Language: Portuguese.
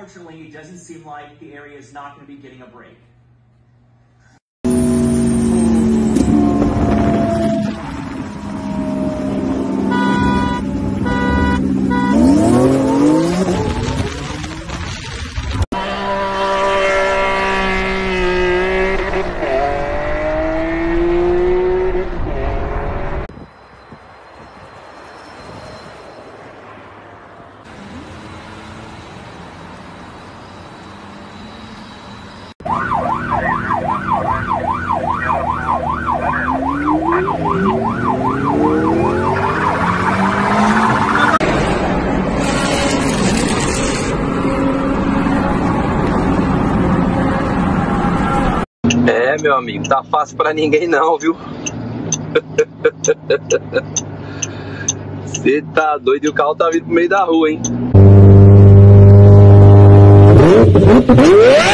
unfortunately, it doesn't seem like the area is not going to be getting a break. É, meu amigo, tá fácil pra ninguém não, viu? Você tá doido e o carro tá vindo pro meio da rua, hein?